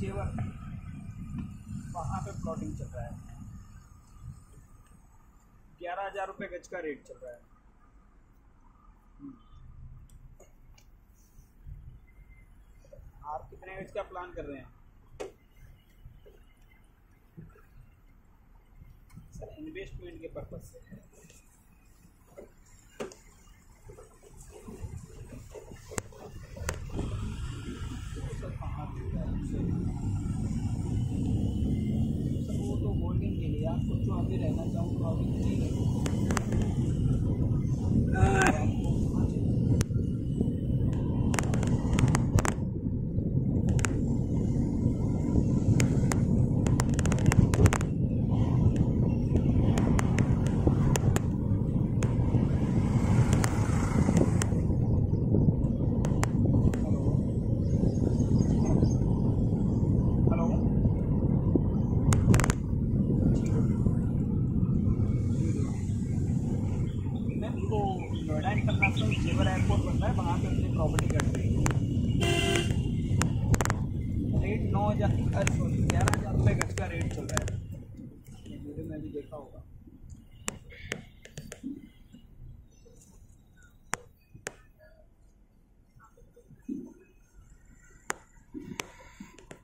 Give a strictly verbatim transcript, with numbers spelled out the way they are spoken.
जेवर, वहाँ पे प्लॉटिंग चल रहा है। ग्यारह हज़ार रुपये गज का रेट चल रहा है। आप कितने गज का प्लान कर रहे हैं सर? इन्वेस्टमेंट के पर्पज से। सर कहाँ सर वो तो होल्डिंग के लिए, आपको जो अभी रहना चाहूँ तो अभी नहीं रहेगा। नोएडा इंटरनेशनल जेवर एयरपोर्ट बनता है, वहाँ पे अपनी प्रॉपर्टी कर रही है। रेट नौ हज़ार सॉरी ग्यारह हज़ार रुपये गज का रेट चल रहा है। वीडियो में भी देखा होगा।